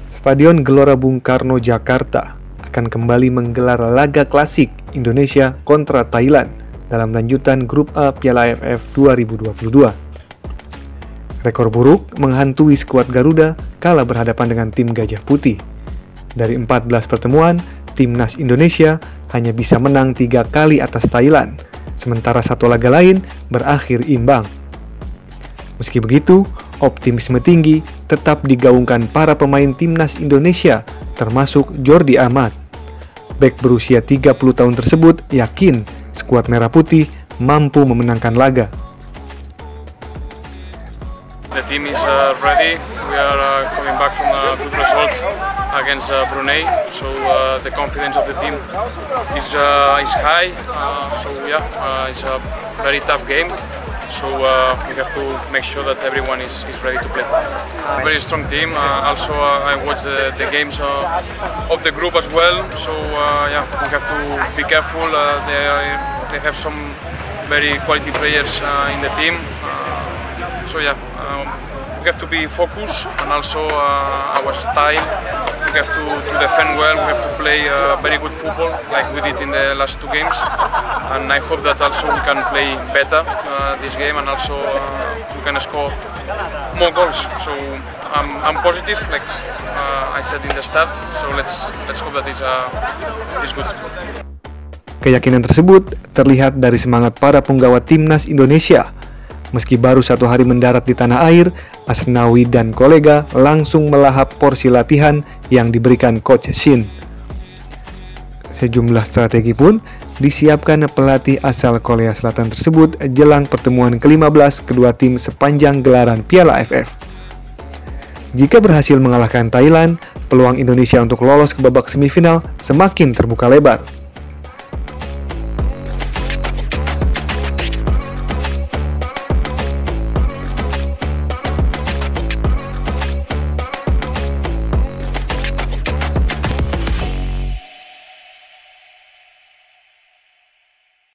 Stadion Gelora Bung Karno, Jakarta akan kembali menggelar laga klasik Indonesia kontra Thailand dalam lanjutan Grup A Piala AFF 2022. Rekor buruk menghantui skuad Garuda kala berhadapan dengan tim Gajah Putih. Dari 14 pertemuan, timnas Indonesia hanya bisa menang 3 kali atas Thailand, sementara satu laga lain berakhir imbang. Meski begitu, optimisme tinggi tetap digaungkan para pemain timnas Indonesia, termasuk Jordi Amat. Bek berusia 30 tahun tersebut yakin skuad Merah Putih mampu memenangkan laga. The team is ready. We are coming back from a good result against Brunei, so the confidence of the team is high. It's a very tough game. So we have to make sure that everyone is ready to play. A very strong team. Also, I watched the games of the group as well. So we have to be careful. They have some very quality players in the team. We have to be focused, and also our style. We have to defend well. We have to play very good football, like we did in the last 2 games. And I hope that also we can play better this game, and also we can score more goals. So I'm positive, like I said in the start. So let's hope that it's good. Keyakinan tersebut terlihat dari semangat para punggawa timnas Indonesia. Meski baru 1 hari mendarat di tanah air, Asnawi dan kolega langsung melahap porsi latihan yang diberikan Coach Shin. Sejumlah strategi pun disiapkan pelatih asal Korea Selatan tersebut jelang pertemuan ke-15 kedua tim sepanjang gelaran Piala AFF. Jika berhasil mengalahkan Thailand, peluang Indonesia untuk lolos ke babak semifinal semakin terbuka lebar.